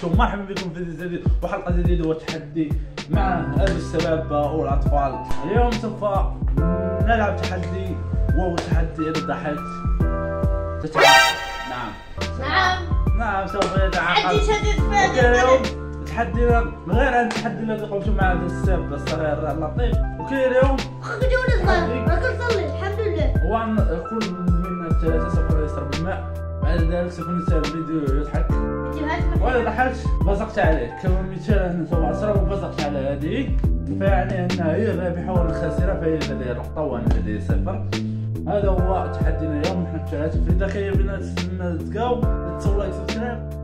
عليكم، مرحبا بكم في فيديو جديد وحلقه جديده وتحدي مع هذا الشباب والاطفال. اليوم سوف نلعب تحدي وهو تحدي اذا ضحكت تتعاقب. نعم سوف يتعاقب. تحدي شديد اليوم تحدينا من غير ان تحدي الذي قمت مع هذا الشاب الصغير اللطيف. اوكي اليوم خرجوني صغير راكل صلي الحمد لله. وان كل منا الثلاثه سوف يشرب الماء، بعد ذلك سوف ننتهي الفيديو يضحك ولا ضحكت بزقت عليه كما مثال سوف اشرب وبزقت على هذه، فيعني انها هي الرابحه وانا الخاسره، فهي لديها نقطه وانا لدي صفر. هذا هو تحدينا اليوم نحن الثلاثه. في الداخل بنا تلقاو تسووا لايك سبسكرايب.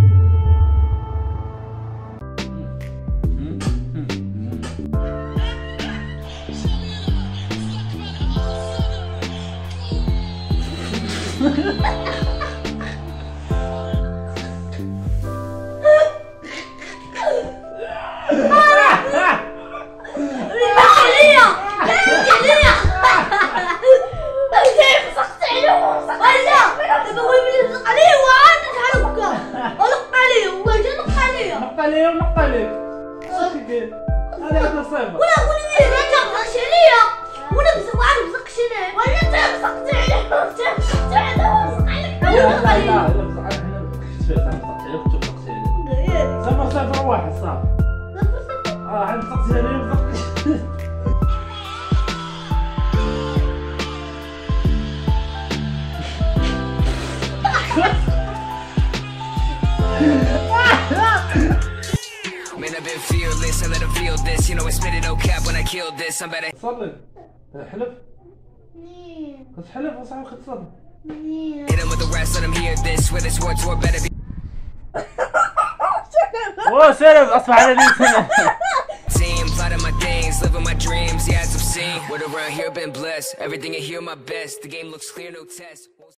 نقطة ليك هذا هذا صفر. ولا قولي لي انت بزقش عليا ولا بزقش عليا ولا انت بزقت عليا وانت بزقت عليا وبزق عليك. لا بزق عليك كنت بزقت عليك صفر صفر واحد صافي. عاد بزقت عليا وبزقت. Man, I've been fearless, I let them feel this. You know I spit it no cap when I killed this. I'm better. صلي حلف كنت حلف وصاحبي كنت صلي. Hit them with the rest, let them hear this. Where this words were better be. اوه سلام اصبح على لساني. Team, plotting my things, living my dreams. Yeah, it's obscene. Word around here been blessed. Everything I hear my best. The game looks clear, no test.